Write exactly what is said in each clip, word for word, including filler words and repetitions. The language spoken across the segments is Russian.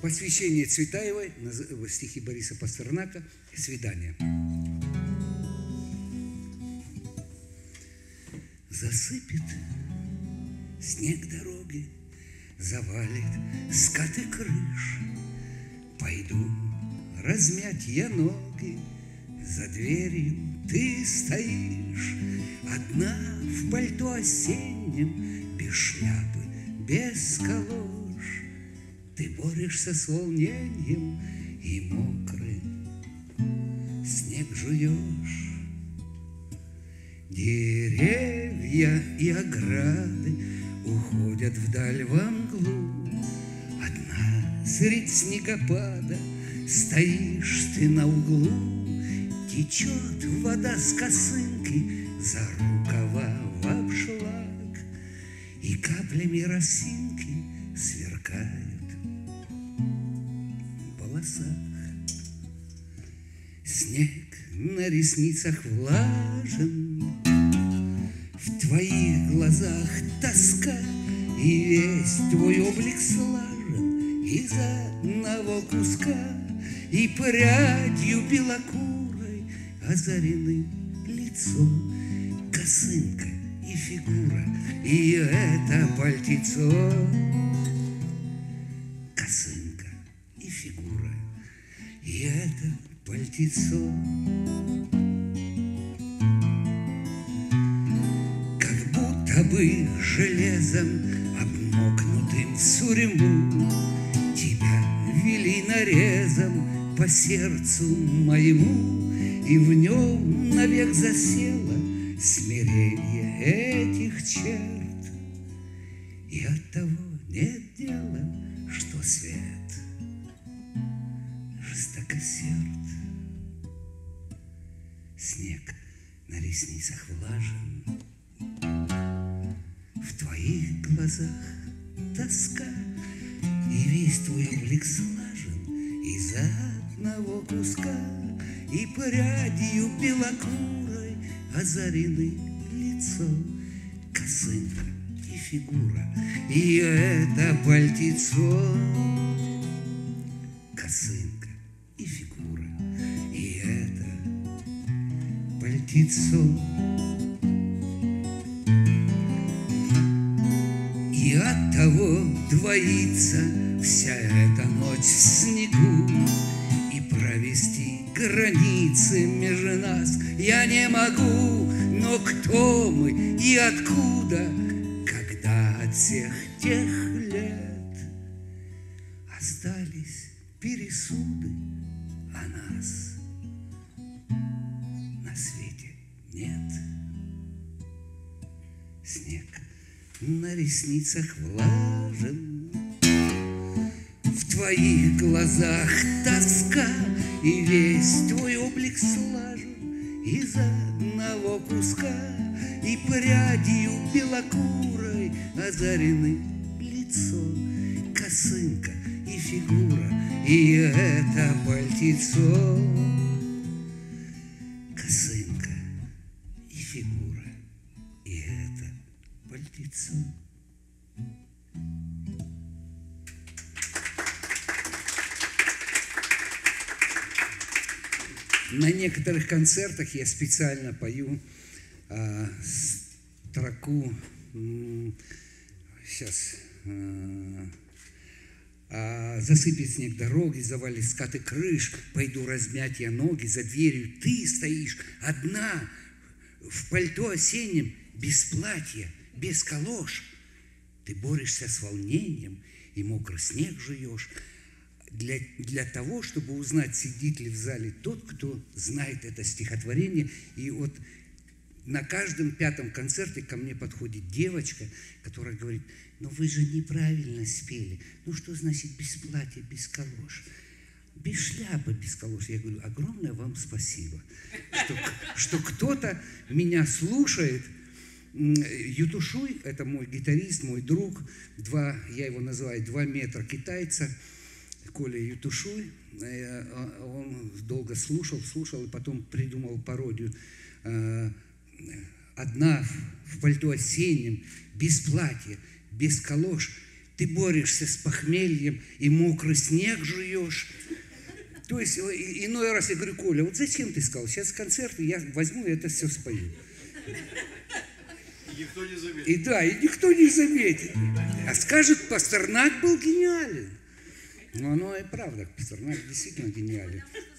Посвящение Цветаевой, стихи Бориса Пастернака, «Свидание». Засыпет снег дороги, завалит скаты крыш. Пойду размять я ноги, за дверью ты стоишь, одна в пальто осеннем, без шляпы, без калош. Ты борешься с волнением и мокрый снег жуешь. Деревья и ограды уходят вдаль во мглу. Одна средь снегопада стоишь ты на углу. Течет вода с косынки за рукава в обшлаг, и каплями росинки сверкают в волосах. Снег на ресницах влажен, в твоих глазах тоска, и весь твой облик слажен из одного куска, и прядью белокурой озарены лицо, косынка и фигура, и это пальтецо. Косынка и фигура, и это пальтецо. Как будто бы железом обмокнутым в сурьму тебя вели нарезом по сердцу моему, и в нем навек засело смирение этих черт. И оттого нет дела, что свет жестокосерд. Снег на ресницах влажен, в твоих глазах тоска, и весь твой облик слажен из одного куска, и прядью белокурой озарены лицо, косынка и фигура, и это пальтецо. Косынка и фигура, и это пальтецо. И оттого двоится вся эта ночь в снегу, и провести границы между нас я не могу. Но кто мы и откуда, когда от всех тех лет остались пересуды, а нас на свете нет? Снег на ресницах влажен, в твоих глазах тоска, и весь твой облик слажен из одного куска, и прядью белокурой озарены лицо, косынка и фигура, и это пальтецо. Косынка и фигура, и это пальтецо. На некоторых концертах я специально пою а, строку, сейчас, а, а, засыпет снег дороги, завалит скаты крыш, пойду размять я ноги, за дверью ты стоишь одна, в пальто осеннем, без платья, без калош. Ты борешься с волнением и мокрый снег жуешь. Для, для того, чтобы узнать, сидит ли в зале тот, кто знает это стихотворение. И вот на каждом пятом концерте ко мне подходит девочка, которая говорит: ну вы же неправильно спели. Ну что значит без платья, без калош? Без шляпы, без калош. Я говорю: огромное вам спасибо, что, что кто-то меня слушает. Ютушуй, это мой гитарист, мой друг, два, я его называю два метра китайца, Коля Ютушуй. Он долго слушал, слушал и потом придумал пародию. Одна в пальто осеннем, без платья, без калош, ты борешься с похмельем и мокрый снег жуешь. То есть иной раз я говорю: Коля, вот зачем ты сказал? Сейчас концерт, я возьму и это все спою. И никто не заметит. И да, и никто не заметит. А скажет, Пастернак был гениален. Ну, оно и правда, Пастернак действительно гениален.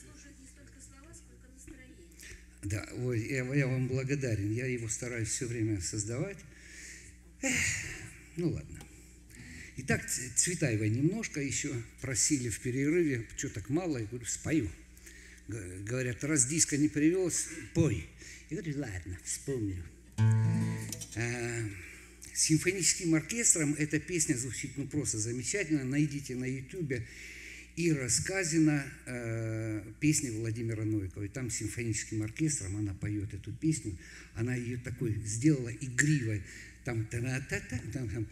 Да, ой, я, я вам благодарен. Я его стараюсь все время создавать. Эх, ну ладно. Итак, Цветаева немножко еще просили в перерыве, что так мало, я говорю, спою. Говорят, раз диска не привез, пой. Я говорю, ладно, вспомню. А, симфоническим оркестром эта песня звучит ну просто замечательно. Найдите на ютубе Ира Сказина, э, песни Владимира Новикова. И там симфоническим оркестром она поет эту песню. Она ее такой сделала игривой. Там та-та-та, там, там.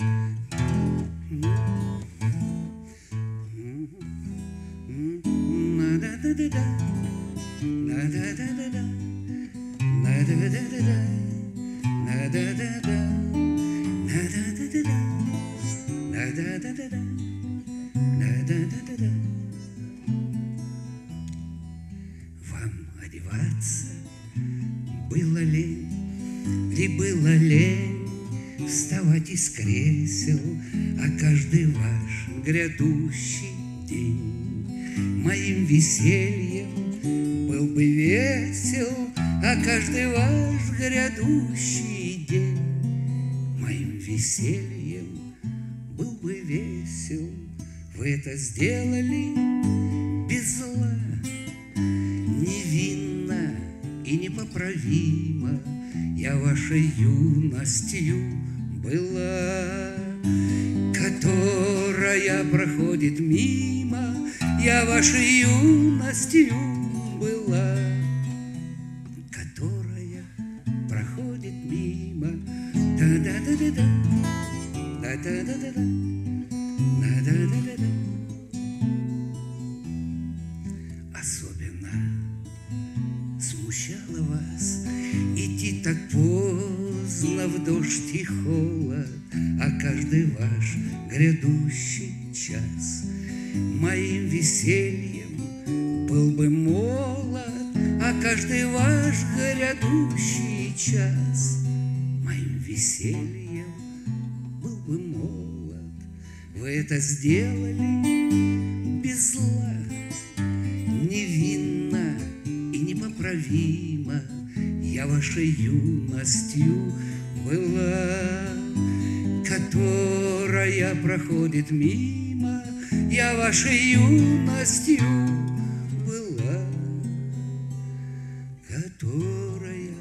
Вам одеваться было лень, ли было лень вставать из кресел, а каждый ваш грядущий день моим весельем был бы весел, а каждый ваш грядущий день моим весельем был бы весел. Вы это сделали без зла, невинно и непоправимо. Я вашей юностью была, которая проходит мимо. Я вашей юностью была, которая проходит мимо. Да-да-да-да-да, да-да-да-да-да, да-да-да-да-да. Особенно смущало вас идти так поздно в дождь и холод, а каждый ваш грядущий час моим весельем был бы молод, а каждый ваш грядущий час моим весельем был бы молод. Вы это сделали без зла, невинно и непоправимо. Я вашей юностью была, которая проходит мимо. Я вашей юностью была, которая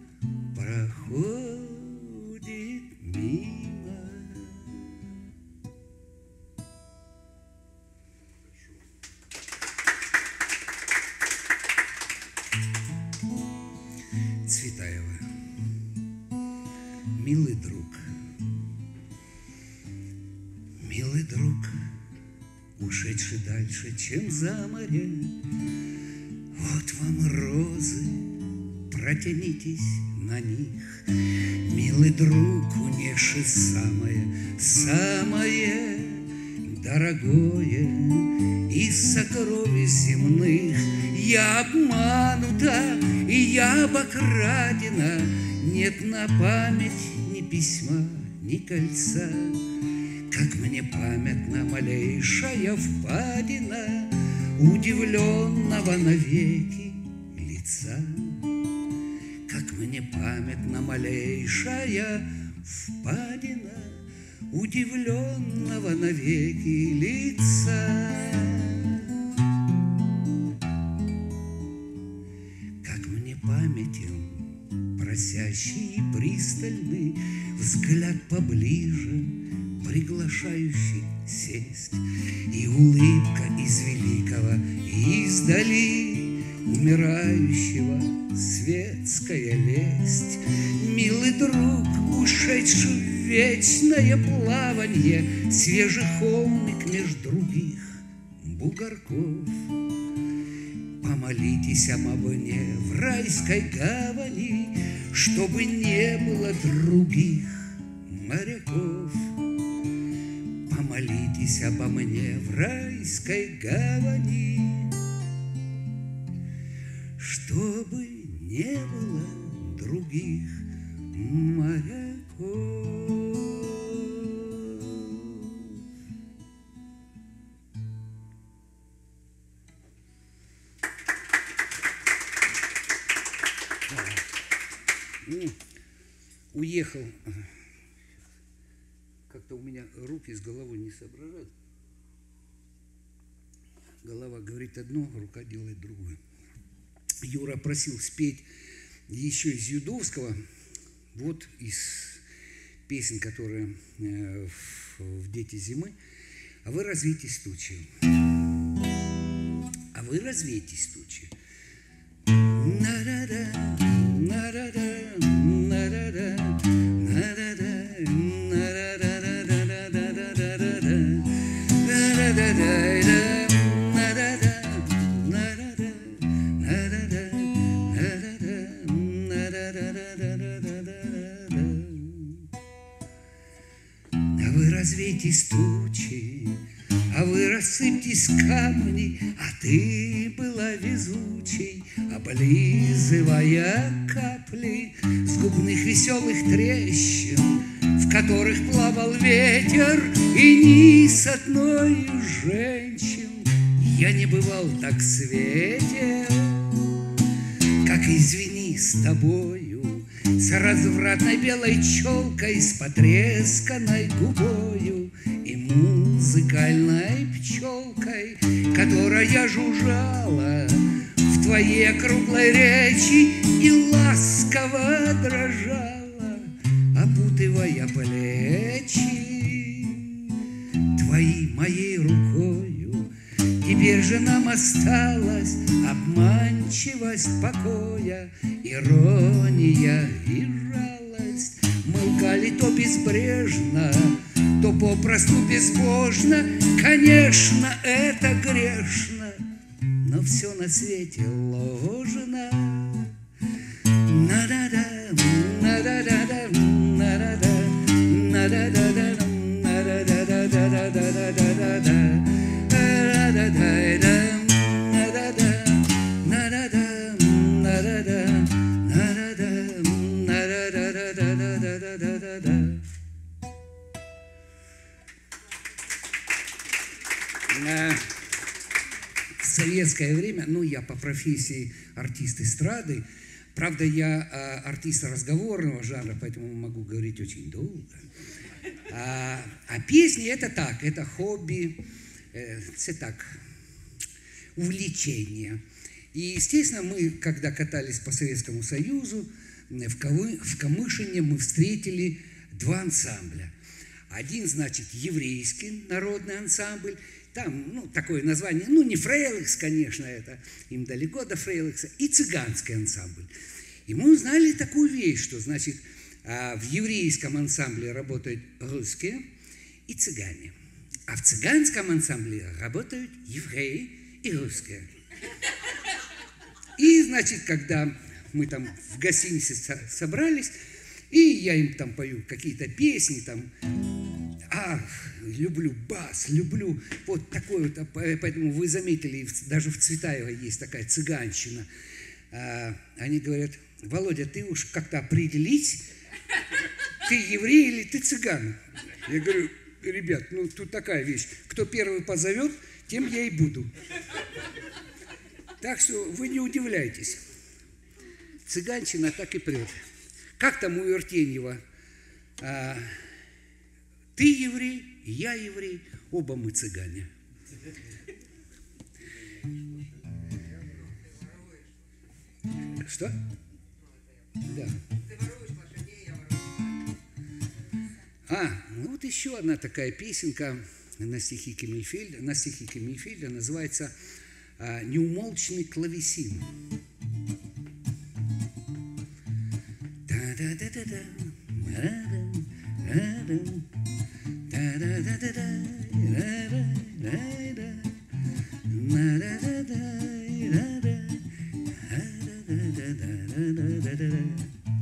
проходит мимо. Цветаева. Милый друг, милый друг, ушедший дальше, чем за море, вот вам розы, протянитесь на них. Милый друг, унесший самое, самое дорогое из сокровищ земных. Я обманута, и я обокрадена, нет на память ни письма, ни кольца. Как мне памятна малейшая впадина удивленного навеки лица. Как мне памятна малейшая впадина удивленного навеки лица. Как мне памятен просящий и пристальный взгляд поближе, приглашающий сесть, и улыбка из великого издали умирающего светская лесть. Милый друг, ушедший в вечное плаванье, свежий холмик меж других бугорков. Помолитесь обо мне в райской гавани, чтобы не было других моряков. молитесь обо мне в райской гавани, чтобы не было других моряков. Уехал. Как-то у меня руки с головой не соображают. Голова говорит одно, рука делает другое. Юра просил спеть еще из Юдовского, вот из песен, которые в «Дети зимы». А вы развейтесь тучи. А вы развейтесь тучи. На-да-да, на-да-да, на-да-да, на-да-да, а вы развейтесь тучи, а вы рассыпьтесь камни, а ты была везучей, облизывая капли с губных веселых трещин, в которых плавал ветер, и ни с одной из женщин я не бывал так светел, как извини с тобою, с развратной белой челкой, с потресканной губою и музыкальной пчелкой, которая жужжала в твоей округлой речи и ласково дрожала, опутывая плечи твоей моей рукою. Теперь же нам осталась обманчивость покоя, ирония и жалость. Мы лгали то безбрежно, то попросту безбожно. Конечно, это грешно, но все на свете ложно. На-да-да, на-да-да-да, на-да-да, на-да-да-да, на-да-да-да-да-да-да-да-да-да. В советское время, ну, я по профессии артист эстрады, правда, я артист разговорного жанра, поэтому могу говорить очень долго. А, а песни это так, это хобби, это так, увлечение. И, естественно, мы, когда катались по Советскому Союзу, в, Камы, в Камышине мы встретили два ансамбля. Один, значит, еврейский народный ансамбль, там, ну, такое название, ну, не Фрейликс, конечно, это, им далеко до Фрейликса, и цыганский ансамбль. И мы узнали такую вещь, что, значит, в еврейском ансамбле работают русские и цыгане, а в цыганском ансамбле работают евреи и русские. И, значит, когда мы там в гостинице собрались, и я им там пою какие-то песни, там, ах, люблю бас, люблю вот такой вот, поэтому вы заметили, даже в Цветаево есть такая цыганщина. Они говорят: Володя, ты уж как-то определись, ты еврей или ты цыган? Я говорю: ребят, ну тут такая вещь, кто первый позовет, тем я и буду. Так что вы не удивляйтесь. Цыганщина так и прет. Как там у Вертеньева? А, ты еврей, я еврей, оба мы цыгане. Что? Да. А, ну вот еще одна такая песенка на стихи Кемельфельда, на стихи Кемельфельда называется «Неумолчный клавесин».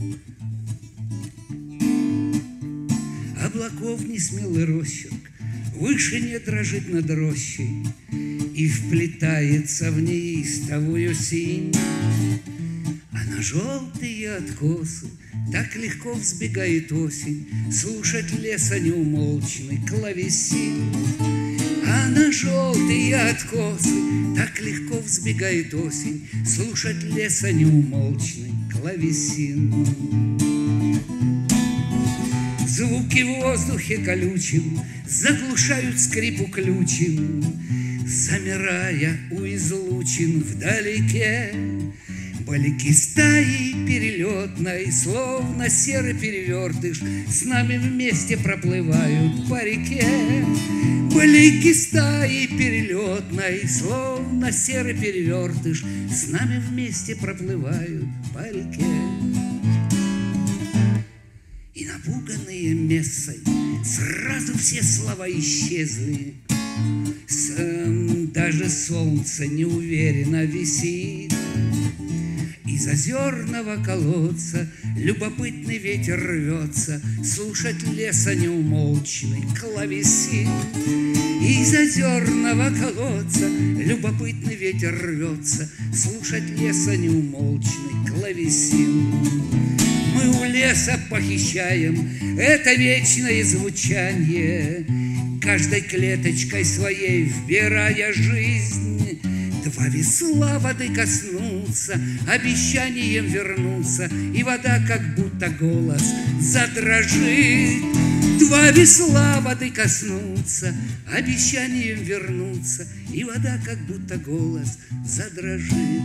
Облаков несмелый росчерк выше не дрожит над рощей и вплетается в неистовую синь. А на желтые откосы так легко взбегает осень, слушать леса неумолчный клавесин. А на желтые откосы так легко взбегает осень, слушать леса неумолчный клавесин. Звуки в воздухе колючим заглушают скрипу ключем, замирая у излучин вдалеке. Балики стаи перелетной, словно серый перевертыш, с нами вместе проплывают по реке. Балики стаи перелетной, словно серый перевертыш, с нами вместе проплывают по реке. И напуганные мессой сразу все слова исчезли. Сам даже солнце неуверенно висит. Из озерного колодца любопытный ветер рвется слушать леса неумолчный клавесин. Из озерного колодца любопытный ветер рвется слушать леса неумолчный клавесин. Мы у леса похищаем это вечное звучание, каждой клеточкой своей вбирая жизнь. Два весла воды коснутся, обещанием вернуться, и вода, как будто голос, задрожит. Два весла воды коснутся, обещанием вернуться, и вода, как будто голос, задрожит.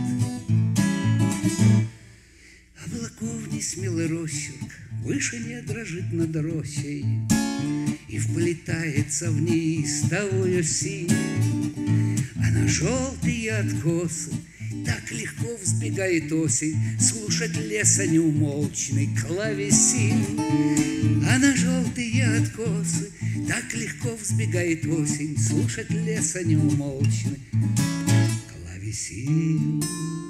Облаков несмелый росчерк выше не дрожит над рощей и вплетается в неистовую синь. А на желтые откосы так легко взбегает осень слушать леса неумолчный клавесин. А на желтые откосы так легко взбегает осень слушать леса неумолчный клавесин.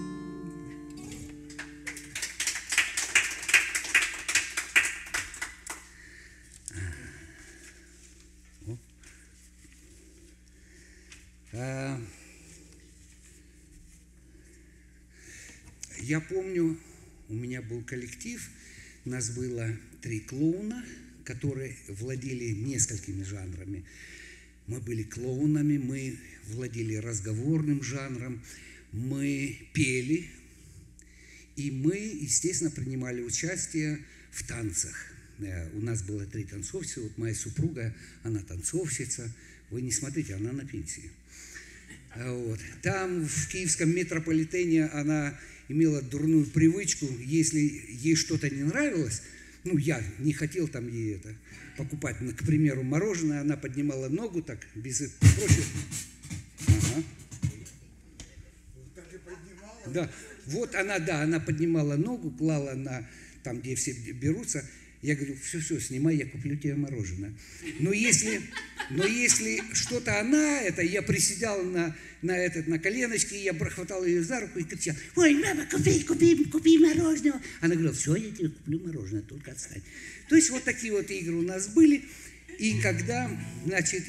Я помню, у меня был коллектив, нас было три клоуна, которые владели несколькими жанрами. Мы были клоунами, мы владели разговорным жанром, мы пели, и мы, естественно, принимали участие в танцах. У нас было три танцовщицы, вот моя супруга, она танцовщица, вы не смотрите, она на пенсии. Вот. Там, в киевском метрополитене, она имела дурную привычку, если ей что-то не нравилось, ну, я не хотел там ей это покупать, ну, к примеру, мороженое, она поднимала ногу так, без проще. Ага. Да, вот она, да, она поднимала ногу, клала на, там, где все берутся. Я говорю, все-все, снимай, я куплю тебе мороженое. Но если, но если что-то она, это, я присидал на, на, этот, на коленочке, я хватал ее за руку и кричал, ой, мама, купи, купи, купи мороженое. Она говорила, все, я тебе куплю мороженое, только отстань. То есть вот такие вот игры у нас были. И когда, значит,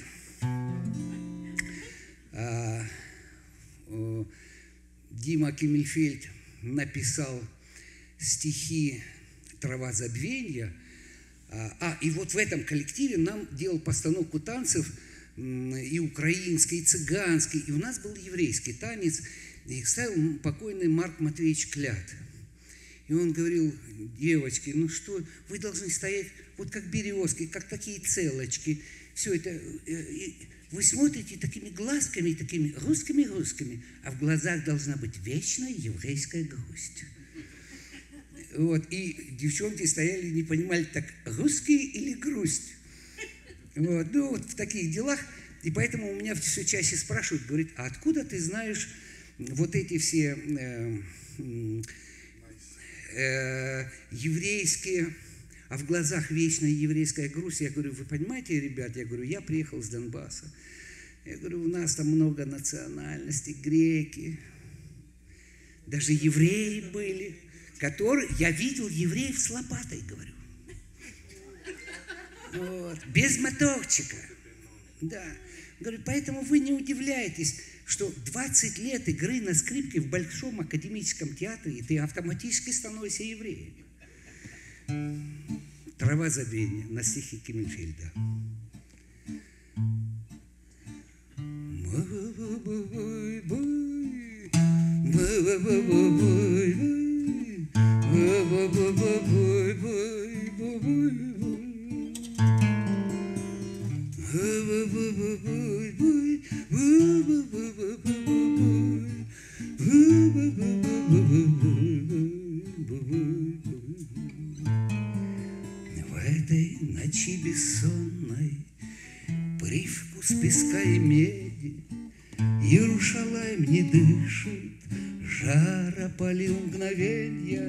а, а, Дима Киммельфельд написал стихи «Трава забвенья», а, и вот в этом коллективе нам делал постановку танцев и украинский, и цыганский, и у нас был еврейский танец, и ставил покойный Марк Матвеевич Клят. И он говорил, девочки, ну что, вы должны стоять вот как березки, как такие целочки, все это, вы смотрите такими глазками, такими русскими-русскими, а в глазах должна быть вечная еврейская грусть. Вот, и девчонки стояли, не понимали, так русские или грусть. Вот, ну, вот в таких делах. И поэтому у меня все чаще спрашивают, говорит, а откуда ты знаешь вот эти все э, э, еврейские, а в глазах вечная еврейская грусть? Я говорю, вы понимаете, ребят, я говорю, я приехал с Донбасса. Я говорю, у нас там много национальностей, греки, даже евреи были. Который, я видел евреев с лопатой, говорю. Вот, без моторчика. Да. Говорю, поэтому вы не удивляйтесь, что двадцать лет игры на скрипке в Большом академическом театре, и ты автоматически становишься евреем. «Трава забвения» на стихи Киммельфельда. В этой ночи бессонной привкус песка и меди, Иерушалаим не дышит, жар опалил мгновенья.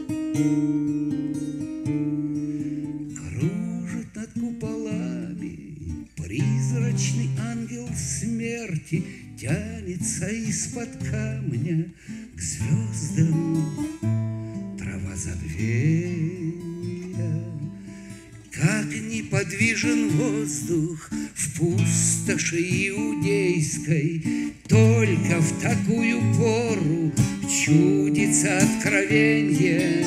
Кружит над куполами призрачный ангел смерти, тянется из-под камня к звездам трава забвения. Как неподвижен воздух в пустоши иудейской, только в такую пору чудится откровенье.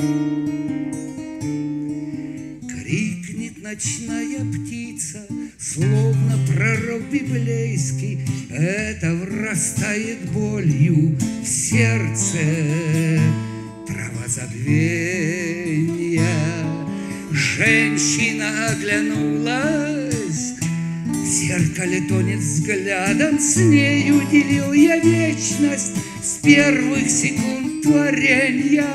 Крикнет ночная птица, словно пророк библейский, это врастает болью в сердце трава забвения. Женщина оглянулась, в зеркале тонет взглядом, с нею делил я вечность с первых секунд творенья.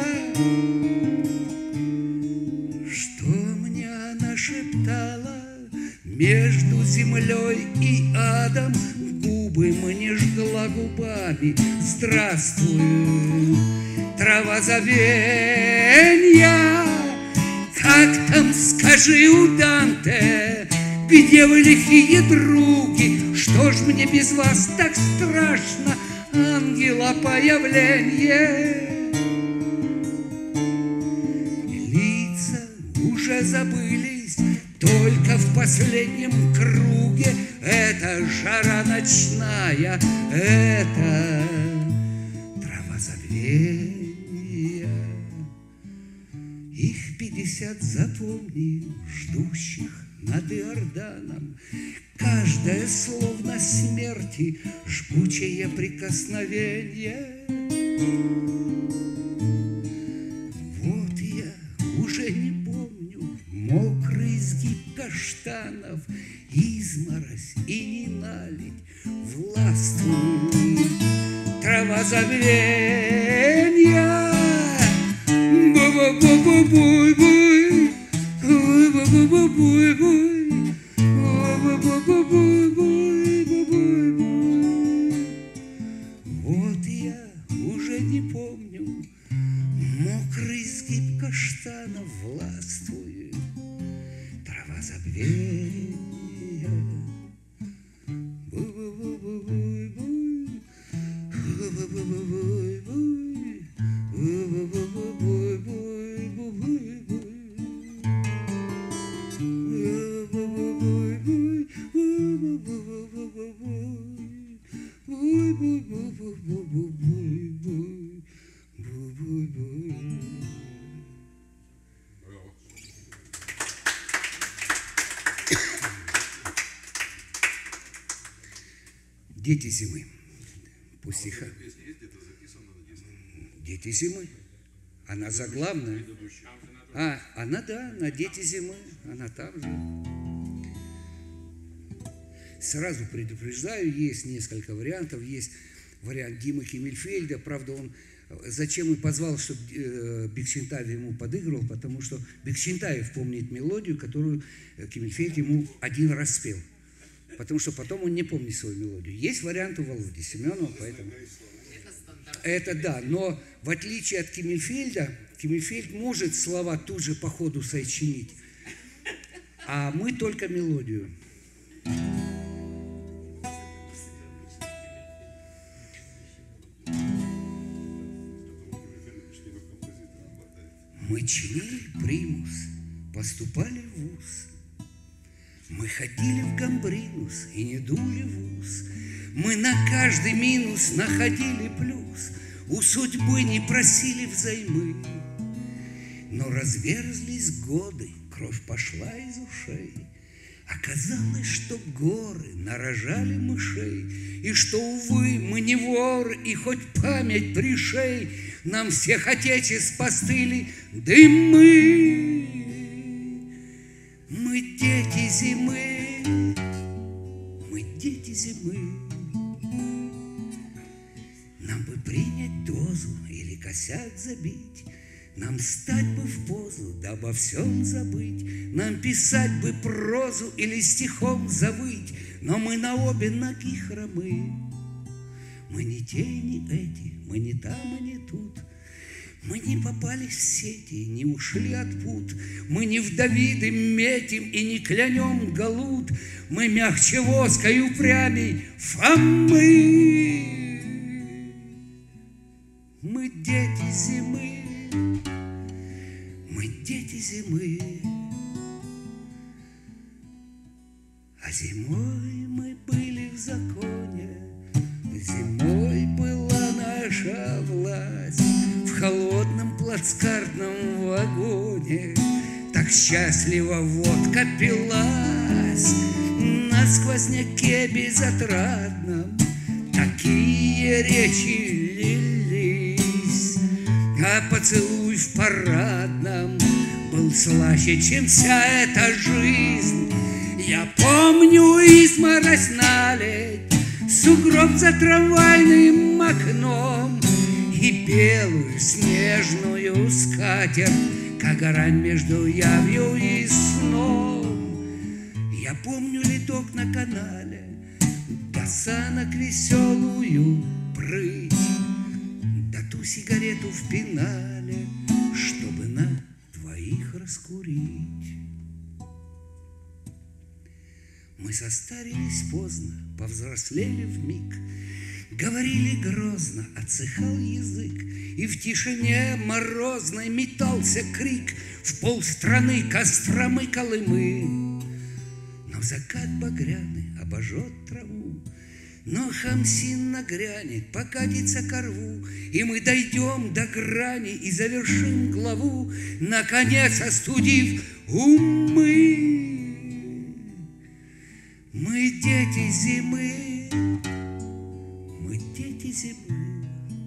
Что мне она шептала между землей и адом, губы мне жгла губами. Здравствуй, трава забвения. Как там, скажи, у Данте, где вы, лихие други? Что ж мне без вас так страшно, ангела появление? Лица уже забылись, только в последнем круге. Это жара ночная, это трава забвения. Их пятьдесят, запомни, ждущих над Иорданом. Каждое словно смерти жгучее прикосновение. Вот я уже не помню мокрый изгиб каштанов, изморозь и неналить властвует трава забвения. Бу-бу-бу-бу-буй-буй, бу-бу-бу-бу-буй-буй, бу-бу-бу-бу-буй-буй-буй. Вот я уже не помню, мокрый изгиб каштанов властвует трава забвения. Бу-бу-бу-бу-буй-буй, бу-бу-бу-бу-буй-буй. Дети зимы. По стихам. Дети зимы. Она заглавная. А, она, да, на «Дети зимы». Она там же. Сразу предупреждаю, есть несколько вариантов. Есть вариант Димы Киммельфельда. Правда, он зачем и позвал, чтобы Бекшентаев ему подыгрывал, потому что Бекшентаев помнит мелодию, которую Киммельфельд ему один раз спел. Потому что потом он не помнит свою мелодию. Есть вариант у Володи Семенова, поэтому... Это да, но в отличие от Киммельфельда, Киммельфельд может слова тут же по ходу сочинить, а мы только мелодию. Мы чинили примус, поступали в вуз, Мы ходили в гамбринус и не дули в ус. Мы на каждый минус находили плюс. У судьбы не просили взаймы. Но разверзлись годы, кровь пошла из ушей. Оказалось, что горы нарожали мышей, и что, увы, мы не воры, и хоть память пришей, нам всех отечеств постыли дымы. Мы дети зимы, мы дети зимы. Нам бы принять дозу или косяк забить, нам стать бы в позу, да обо всем забыть, нам писать бы прозу или стихом завыть, но мы на обе ноги хромы. Мы не те и не эти, мы не там и не тут, мы не попались в сети, не ушли от пут, мы не в Давиды метим и не клянем галут, мы мягче воска и упрямей Фомы. Мы дети зимы, мы дети зимы, а зимой мы были в законе, зимой была наша власть в холодном плацкартном вагоне. Так счастливо водка пилась на сквозняке безотрадном, такие речи лились, а поцелуй в парадном был слаще, чем вся эта жизнь. Я помню изморозь наледь, сугроб за трамвайным окном и белую снежную скатерть, как грань между явью и сном. Я помню ледок на канале, до санок веселую прыть, да ту сигарету в пенале, чтобы на двоих раскурить. Мы состарились поздно, повзрослели вмиг, говорили грозно, отсыхал язык, и в тишине морозной метался крик в полстраны Костромы, Колымы. Но закат багряный обожжет траву, но Хамсин нагрянет, покатится ко рву, и мы дойдем до грани и завершим главу, наконец остудив умы. Мы дети зимы, мы дети зимы,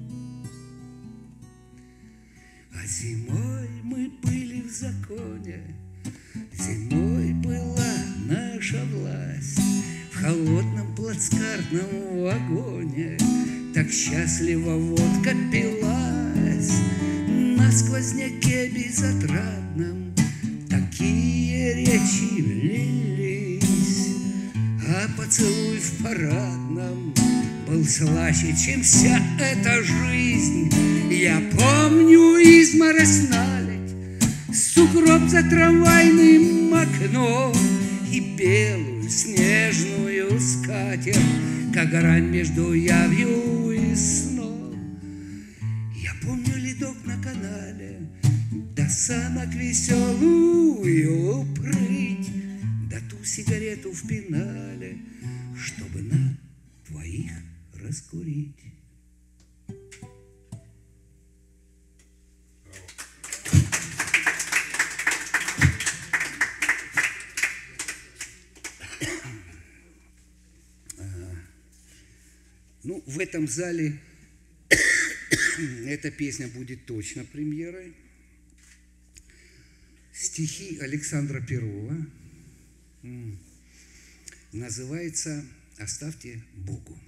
а зимой мы были в законе, зимой была наша власть в холодном плацкартном вагоне. Так счастливо водка пилась на сквозняке безотрадном, такие речи лились, а поцелуй в парадном был слаще, чем вся эта жизнь. Я помню изморозь наледь, сугроб за трамвайным окном и белую снежную скатерть, как грань между явью и сном. Я помню ледок на канале, до санок веселую прыть, да ту сигарету в пенале, чтобы на двоих раскурить. Ну, в этом зале эта песня будет точно премьерой. Стихи Александра Перова. Называется «Оставьте Богу».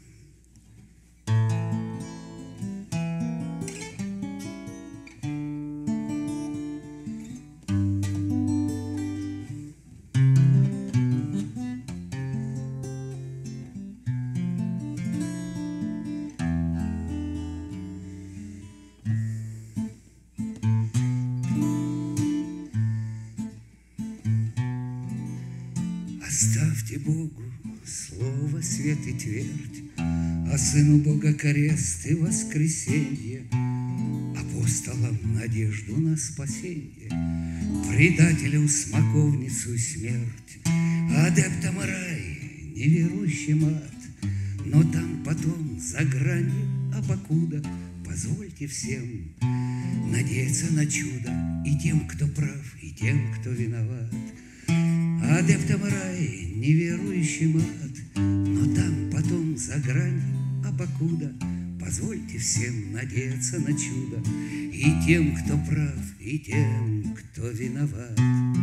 Оставьте Богу слово, свет и твердь, а Сыну Бога крест и воскресенье, апостолам надежду на спасенье, предателю смоковницу и смерть, Адептам рай, неверующим ад, но там потом за гранью, а покуда позвольте всем надеяться на чудо и тем, кто прав, и тем, кто виноват. Адептам рай, неверующим ад, но там потом за гранью, а покуда позвольте всем надеяться на чудо и тем, кто прав, и тем, кто виноват.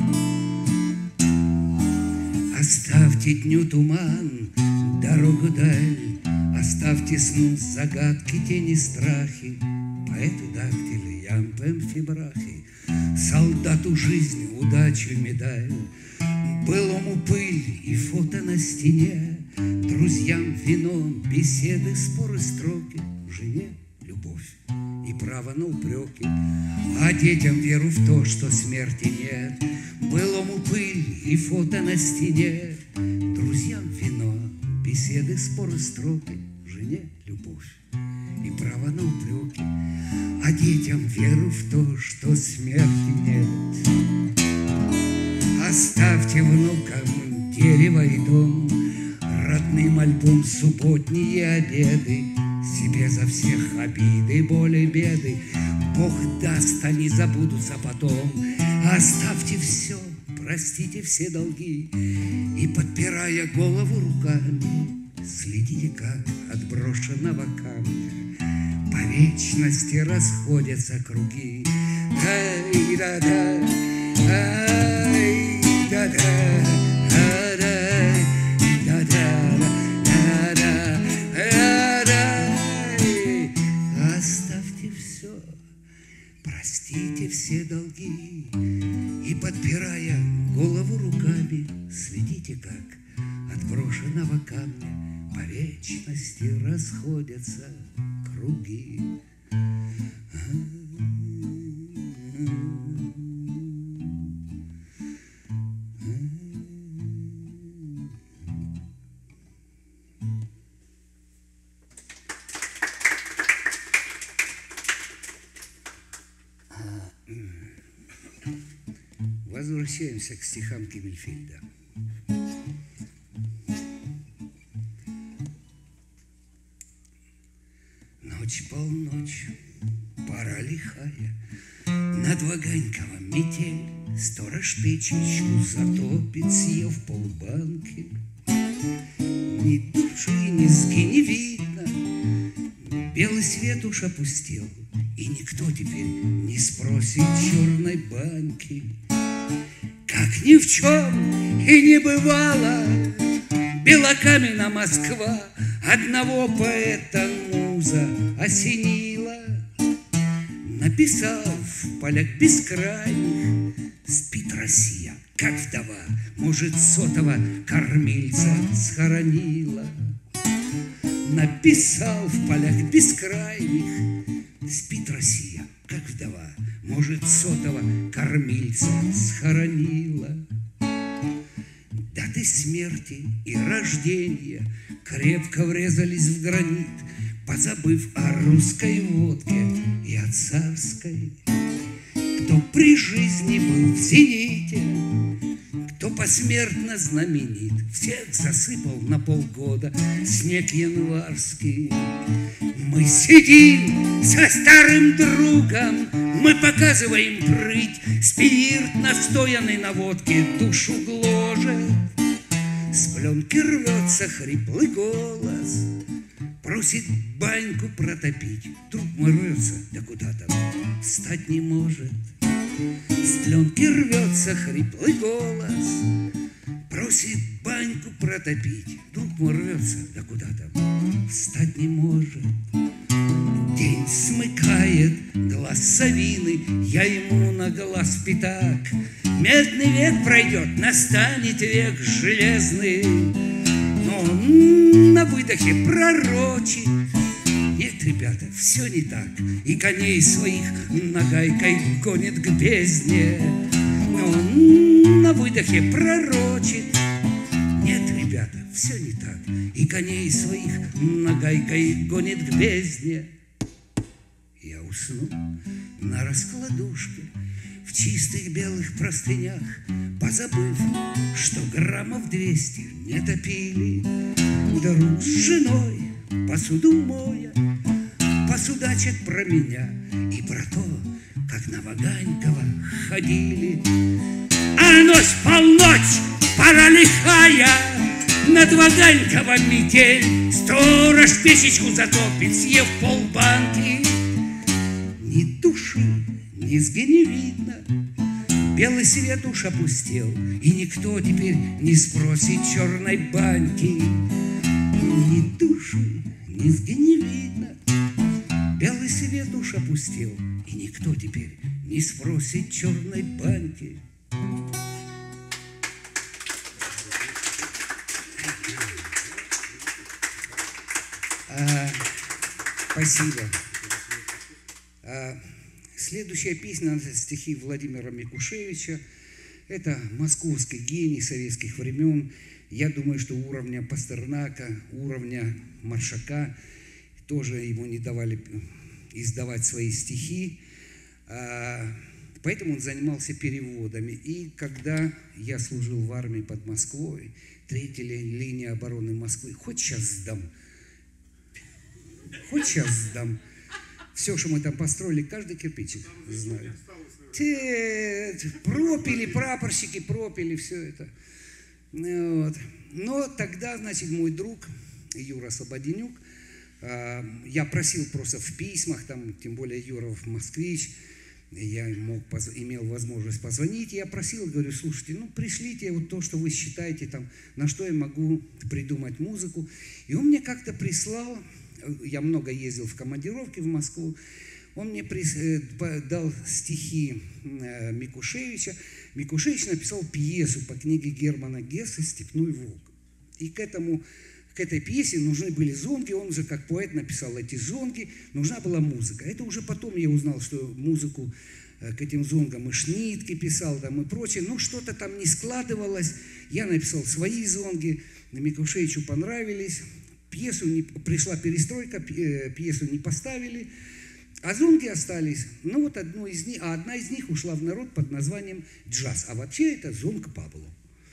Оставьте дню туман, дорогу даль, оставьте сну загадки, тени, страхи, поэту дактиль, ямпем фибрахи, солдату жизнь, удачу, медаль, былому пыль и фото на стене, друзьям вино, беседы, споры, строки, жене любовь и право на упреки, а детям веру в то, что смерти нет, былому пыль и фото на стене, друзьям вино, беседы, споры, строки, жене любовь и право на упреки, а детям веру в то, что смерти нет. Оставьте внукам дерево и дом, родным альбом, субботние обеды, себе за всех обиды, боли, беды. Бог даст, они забудутся потом. Оставьте все, простите все долги, и, подпирая голову руками, следите, как от брошенного камня по вечности расходятся круги. Ай-да-да, ай-да-да, простите все долги, и, подпирая голову руками, следите, как от брошенного камня по вечности расходятся круги. Возвращаемся к стихам Киммельфельда. Ночь, полночь, пора лихая, над Ваганьковым метель, сторож печечку затопит, съев полбанки. Ни души, ни ски не видно, белый свет уж опустел, и никто теперь не спросит черной банки. Как ни в чем и не бывало, белокаменна Москва одного поэта муза осенила. Написал в полях бескрайних: спит Россия, как вдова, может, сотого кормильца схоронила. Написал в полях бескрайних: спит Россия, как вдова, может, сотого кормильца схоронила. Даты смерти и рождения крепко врезались в гранит, позабыв о русской водке и о царской. Кто при жизни был в зените, кто посмертно знаменит, всех засыпал на полгода снег январский. Мы сидим со старым другом, мы показываем прыть, спирт, настоянный на водке, душу гложет. С пленки рвется хриплый голос, просит баньку протопить. Друг мой рвется, да куда там, встать не может. С пленки рвется хриплый голос, просит баньку протопить. Друг мой рвется, да куда там, встать не может. День смыкает глаз совины, я ему на глаз пятак. Медный век пройдет, настанет век железный, но он на выдохе пророчит: нет, ребята, все не так, и коней своих нагайкой гонит к бездне. Но он на выдохе пророчит: нет, ребята, все не так, и коней своих нагайкой гонит к бездне. Я усну на раскладушке, в чистых белых простынях, позабыв, что граммов двести не топили. Друг с женой, посуду моя, посудачат про меня и про то, как на Ваганькова ходили. А ночь полночь, пора лихая, над Ваганьковым метель, сторож печечку затопит, съев полбанки. Ни души, низги не видно, белый свет уж опустел, и никто теперь не спросит черной баньки. Ни души, низги не видно, белый свет уж опустел, и никто теперь не спросит черной баньки. А, спасибо. А, следующая песня, это стихи Владимира Микушевича. Это московский гений советских времен. Я думаю, что уровня Пастернака, уровня Маршака тоже ему не давали издавать свои стихи. А, поэтому он занимался переводами. И когда я служил в армии под Москвой, третья линия обороны Москвы, хоть сейчас сдам, хоть сейчас сдам. Все, что мы там построили, каждый кирпичик знаю. Те, пропили, прапорщики пропили, все это. Вот. Но тогда, значит, мой друг Юра Слободенюк, я просил просто в письмах, там, тем более Юров москвич, я мог, имел возможность позвонить, я просил, говорю, слушайте, ну пришлите вот то, что вы считаете, там, на что я могу придумать музыку. И он мне как-то прислал, я много ездил в командировки в Москву, он мне дал стихи Микушевича. Микушевич написал пьесу по книге Германа Гессе «Степной волк». И к этому, к этой пьесе нужны были зонги, он же как поэт написал эти зонги, нужна была музыка. Это уже потом я узнал, что музыку к этим зонгам и Шнитке писал там и прочее, но что-то там не складывалось. Я написал свои зонги, Микушевичу понравились. Пьесу не, пришла перестройка, пьесу не поставили, а зонги остались. Ну вот одну из них, а одна из них ушла в народ под названием джаз. А вообще это зонг Пабло.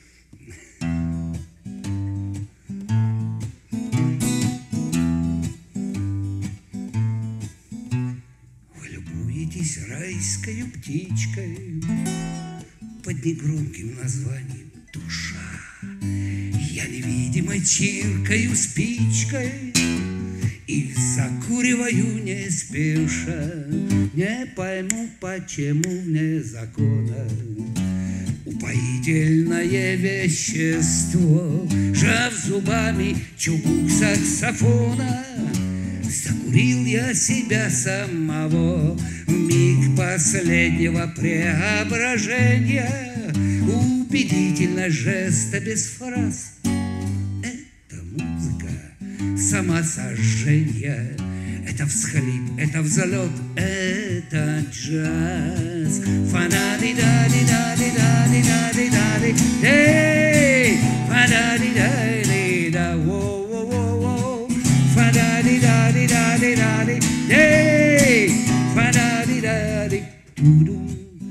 Вы любуетесь райской птичкой под негромким названием душа. Я невидимой чиркаю спичкой и закуриваю не спеша. Не пойму, почему вне закона упоительное вещество. Сжав зубами чубук саксофона, закурил я себя самого в миг последнего преображения. Убедительно жеста без фраз. Это музыка самосожжения. Это всхлип, это взлет, это джаз. Фа-да-ди-да-ди-да-ди-да-ди-да-ди-да-ди. Эй! Фа-да-ди-да-ди-да. Воу-воу-воу-воу. Фа-да-ди-да-ди-да-ди-да-ди. Эй! Фа-да-ди-да-ди. Ту-дум.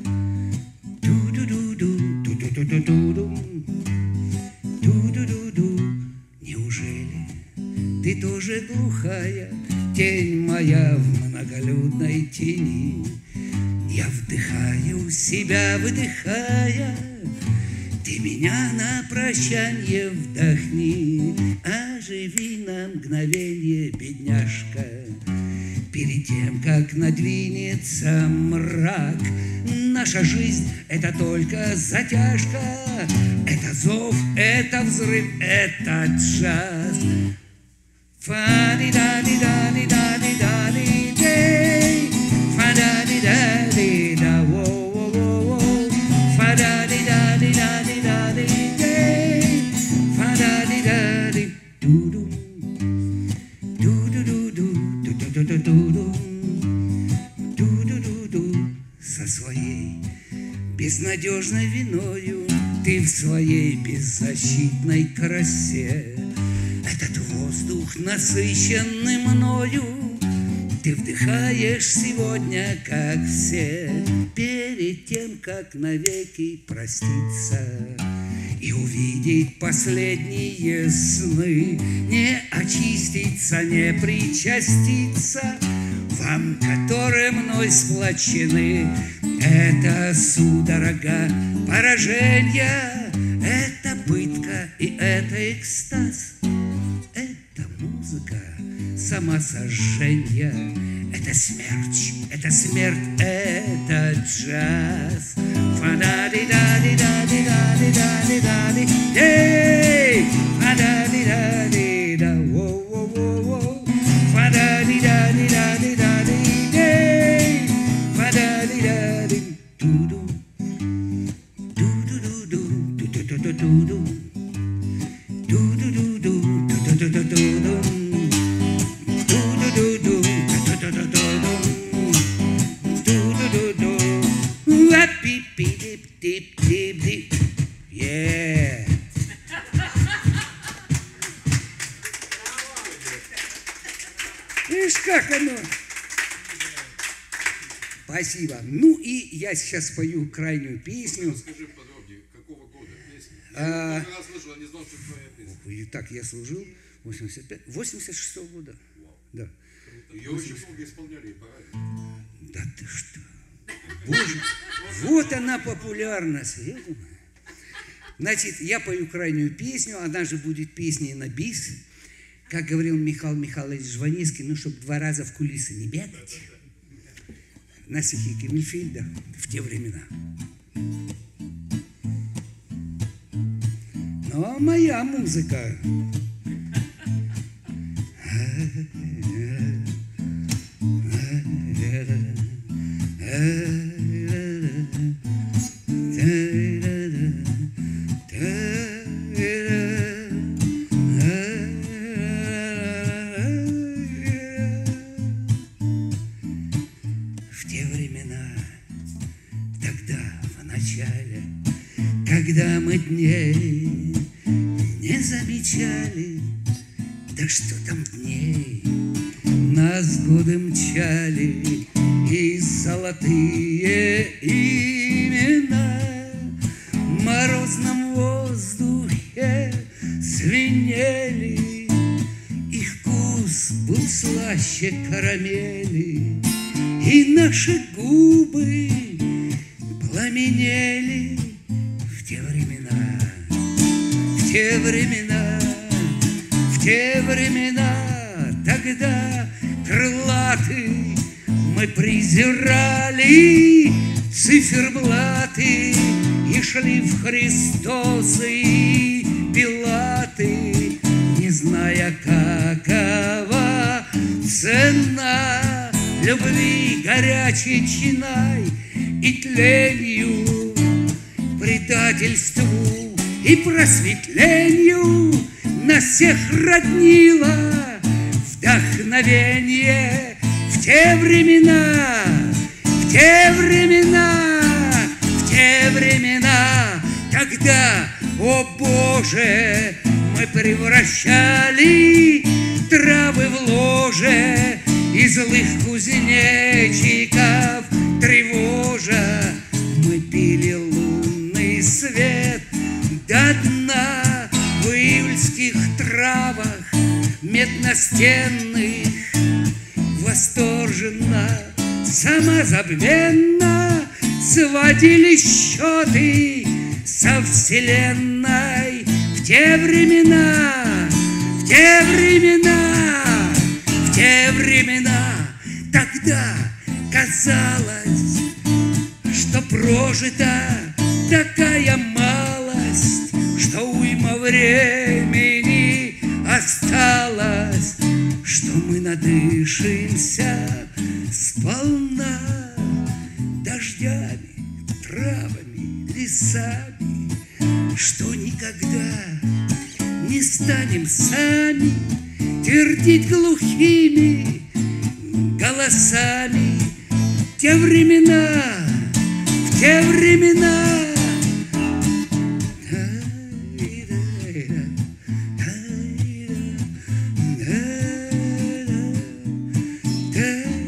Неужели ты тоже глухая, тень моя в многолюдной тени? Я вдыхаю себя, выдыхая, ты меня на прощанье вдохни, оживи на мгновенье, бедняжка. Перед тем, как надвинется мрак, наша жизнь — это только затяжка. Это зов, это взрыв, это джаз. Фа-ди-да-ди-да-ди-да-ди-да-ди-дей. Фа-да-ди-да-ди-да, воу-воу-воу-воу. Фа-да-ди-да-ди-да-ди-да-ди-дей. Фа-да-ди-да-ди, ду-ду. Со своей безнадежной виною ты в своей беззащитной красе. Этот воздух, насыщенный мною, Ты вдыхаешь сегодня, как все, перед тем, как навеки проститься и увидеть последние сны, не очиститься, не причаститься вам, которые мной сплочены. Это судорога поражения, это пытка и это экстаз, это музыка самосожжения, это смерть, это смерть, это джаз. Фа-да-ди-да-ди-да-ди-да-ди-да-ди-да-ди, эй! Фа-да-ди-да-ди-да, воу-воу-воу-воу, фа-да-ди-да-ди-да-ди-да-ди, эй! Фа-да-ди-да-ди, ду-ду, ду-ду-ду-ду, ду-ду-ду-ду-ду, ду-ду-ду-ду, ду-ду-ду-ду-ду. Yeah. Видишь, как оно? Спасибо. Ну и я сейчас спою крайнюю песню. Скажи подробнее, какого года песня? А... Я много раз слышал, не знал, что это твоя песня. И так я служил восемьдесят пятого, восемьдесят шестого года. Вау. Да. Ее очень много исполняли и по радио. Да ты что? Боже, вот она популярность. Значит, я пою крайнюю песню, она же будет песней на бис. Как говорил Михаил Михайлович Жванецкий, ну, чтобы два раза в кулисы не бегать. На стихи Кемельфельда в те времена. Но моя музыка. В те времена, тогда, в начале, когда мы дней не замечали, да что там дней, нас годы мчали, и золотые имена в морозном воздухе звенели, и вкус был слаще карамели, и наши губы пламенели в те времена, в те времена, в те времена, тогда крылатый мы презирали циферблаты и шли в Христосы и Пилаты, не зная, какова цена любви горячей чинай и тленью, предательству и просветлению нас всех роднило вдохновение в те времена, в те времена, в те времена, когда, о Боже, мы превращали травы в ложе и злых кузнечиков тревожа, мы пили лунный свет до дна в июльских травах медностенных, восторженно, самозабвенно сводили счеты со вселенной в те времена, в те времена, в те времена. Тогда казалось, что прожита такая малость, что уйма времени осталось, что мы надышимся сполна дождями, травами, лесами, что никогда не станем сами твердить глухими голосами. В те времена, в те времена, да.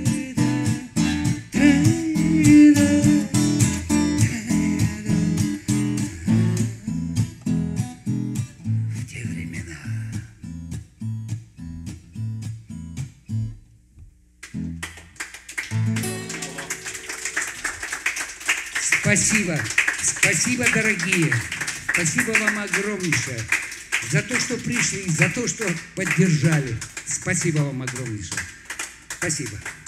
Спасибо. Спасибо, дорогие. Спасибо вам огромнейшее за то, что пришли, за то, что поддержали. Спасибо вам огромнейшее. Спасибо.